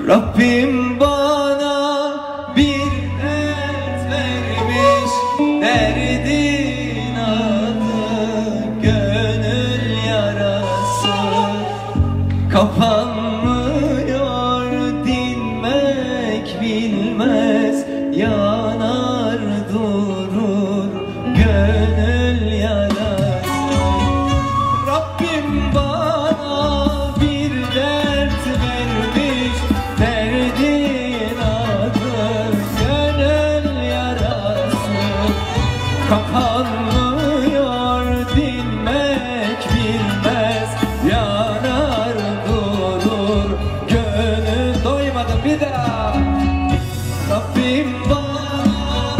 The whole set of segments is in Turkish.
Rabbim bana bir dert vermiş, derdin adı gönül yarası. Kapanmıyor, dinmek bilmez, yanar durur gönül yarası. Rabbim bana bir dert vermiş, derdin adı gönül yarası. Kapanmıyor, dinmek bilmez, yanar durur gönül. Doymadım bir daha. Rabbim bana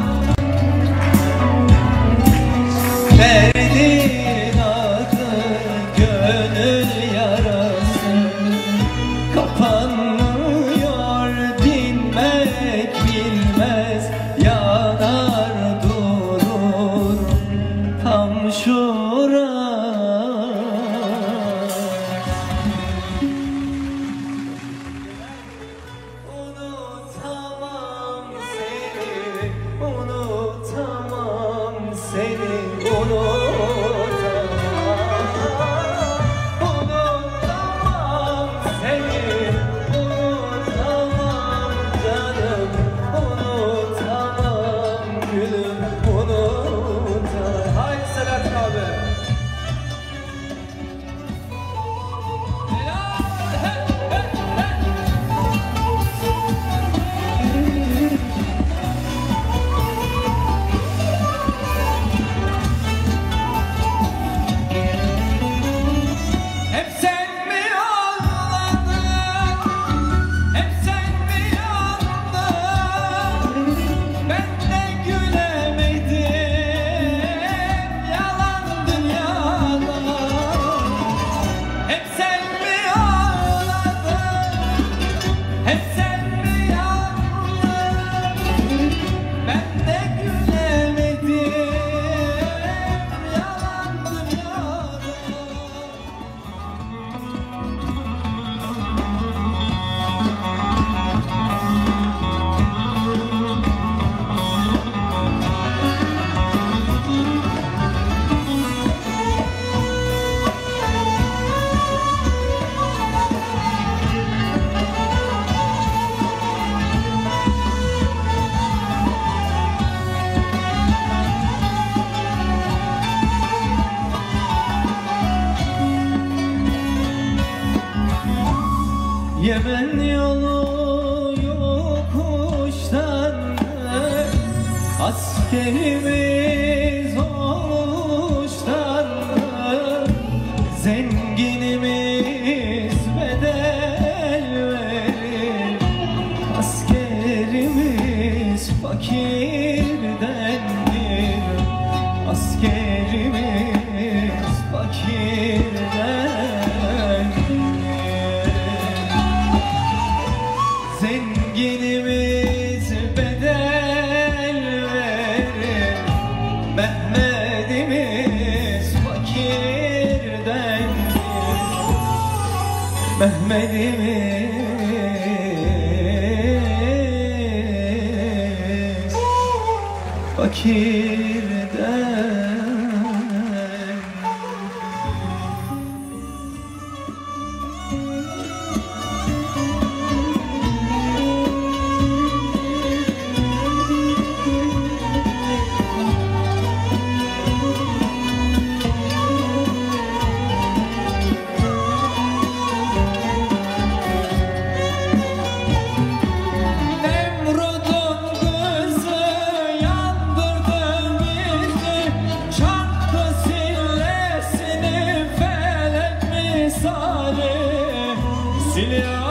derdin adı gönül yarası. Kapanmıyor, dinmek bilmez, yanar durur tam şura. Unutamam seni, unutamam seni, unutamam seni, unutamam canım, unutamam gülüm, unutamam. Haydi Selahattin abi. Hep sen mi ağladın, hep sen mi yandın, ben de gülemedim, yalan dünyada. Hep sen mi ağladın, hep sen mi yandın, ben de gülemedim, yalan dünyada. Yemen yolu yokuştan, askerimiz oluştan, zenginimiz bedel verir, askerimiz fakirdendir, askerimiz fakirdendir. Zenginimiz bedel verir, Mehmetimiz fakirdendir, Mehmetimiz fakirden. Nemrut'un kızı yandırdı bizi, çarptı sillesini felek misali.